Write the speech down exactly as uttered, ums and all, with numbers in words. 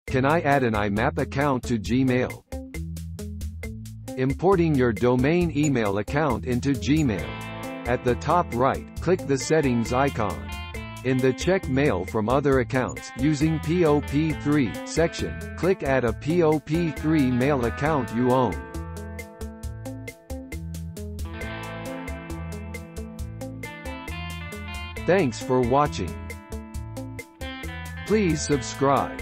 Can I add an I map account to Gmail? Importing your domain email account into Gmail. At the top right, click the Settings icon. In the Check Mail from Other Accounts using P O P three section, click Add a P O P three mail account you own. Thanks for watching. Please subscribe.